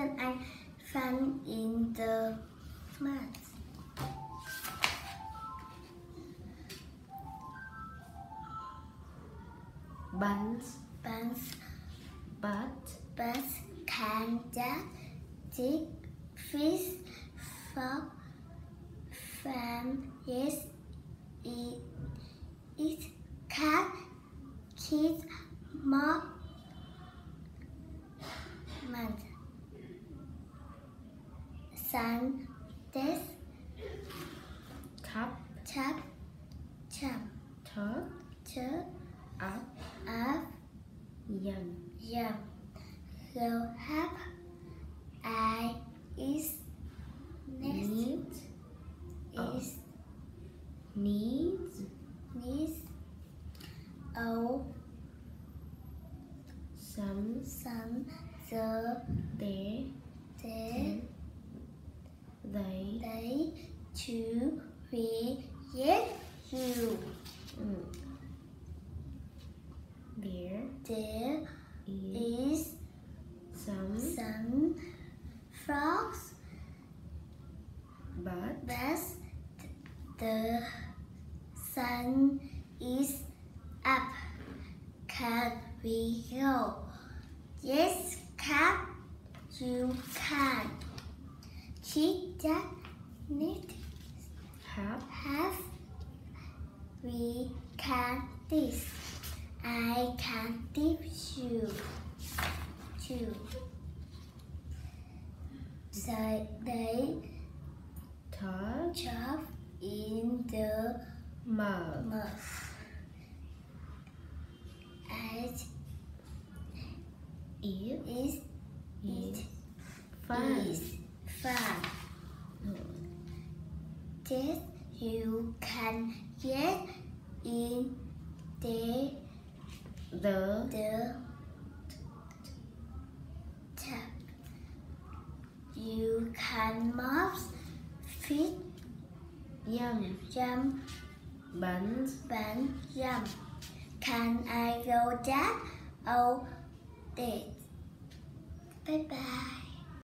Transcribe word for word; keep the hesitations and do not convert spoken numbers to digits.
Vân Anh fun in the math. Buns, Buns, but, but can that dig fish frog from yes it it can kiss more month sun this cup, chop chop tuck, chop up, up yum. yum go have I is next Need, oh. is needs, needs oh some, some the they, they they, they to we yes you mm. There there is is some, some frogs but, but the sun is up. Can we go? Yes, can you can. She that need have, have we can this. I can teach you too. So they touch, chop in the mug, mouth. As it is is it fun. is fun. Yes, you can get in the The, the tap. You can mop, feet, yum, jump, buns, bend, jump. Can I go that? Oh, did. Bye bye.